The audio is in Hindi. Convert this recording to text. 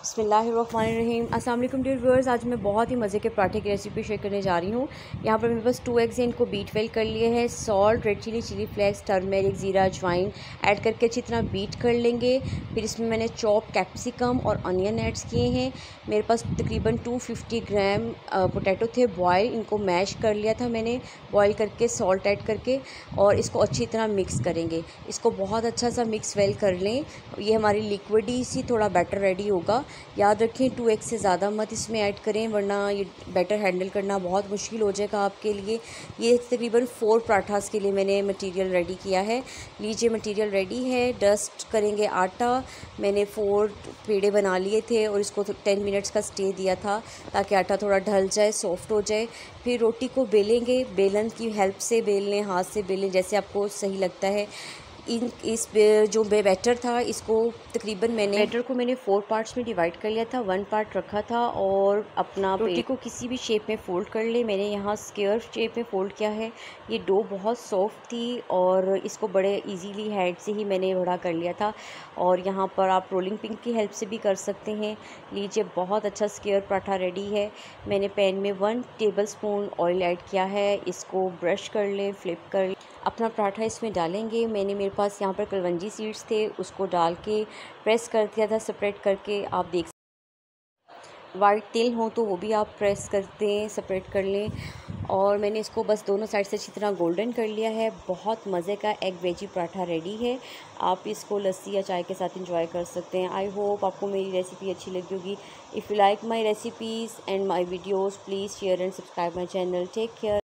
बिस्मिल्लाहिर्रहमानिर्रहीम। अस्सलाम वालेकुम डियर व्यूअर्स। आज मैं बहुत ही मज़े के पराठे की रेसिपी शेयर करने जा रही हूँ। यहाँ पर मेरे पास 2 एग्स हैं, इनको बीट वेल कर लिए हैं। Salt, red chili, chili flakes, turmeric, ज़ीरा, अजवाइन ऐड करके अच्छी तरह बीट कर लेंगे। फिर इसमें मैंने चॉप कैप्सिकम और अनियन ऐड्स किए हैं। मेरे पास तकरीबन 250 ग्राम पोटैटो थे बॉयल, इनको मैश कर लिया था मैंने बॉयल करके, सॉल्ट ऐड करके, और इसको अच्छी तरह मिक्स करेंगे। इसको बहुत अच्छा सा मिक्स वेल कर लें। ये हमारी लिक्विडी सी थोड़ा बैटर रेडी होगा। याद रखें 2 एग से ज़्यादा मत इसमें ऐड करें, वरना ये बैटर हैंडल करना बहुत मुश्किल हो जाएगा आपके लिए। ये तकरीबन 4 पराठास के लिए मैंने मटेरियल रेडी किया है। लीजिए मटेरियल रेडी है। डस्ट करेंगे आटा। मैंने 4 पेड़े बना लिए थे और इसको 10 मिनट्स का स्टे दिया था ताकि आटा थोड़ा ढल जाए, सॉफ्ट हो जाए। फिर रोटी को बेलेंगे, बेलन की हेल्प से बेल लें, हाथ से बेलें, जैसे आपको सही लगता है। इस जो बैटर था, इसको तकरीबन बैटर को मैंने 4 पार्ट्स में डिवाइड कर लिया था। 1 पार्ट रखा था और अपना रोटी को किसी भी शेप में फ़ोल्ड कर ले। मैंने यहाँ स्क्वायर शेप में फ़ोल्ड किया है। ये डो बहुत सॉफ्ट थी और इसको बड़े इजीली हैंड से ही मैंने बड़ा कर लिया था। और यहाँ पर आप रोलिंग पिन की हेल्प से भी कर सकते हैं। लीजिए बहुत अच्छा स्क्वायर पराठा रेडी है। मैंने पैन में 1 टेबलस्पून ऑयल ऐड किया है। इसको ब्रश कर लें, फ्लिप कर लें, अपना पराठा इसमें डालेंगे। मेरे पास यहाँ पर कलवंजी सीड्स थे, उसको डाल के प्रेस कर दिया था सेपरेट करके। आप देख वाइट तिल हो तो वो भी आप प्रेस करते हैं, सेपरेट कर लें। और मैंने इसको बस दोनों साइड से अच्छी तरह गोल्डन कर लिया है। बहुत मज़े का एग वेजी पराठा रेडी है। आप इसको लस्सी या चाय के साथ इंजॉय कर सकते हैं। आई होप आपको मेरी रेसिपी अच्छी लगी होगी। If you like my recipes and my videos, please share and subscribe my channel. Take care.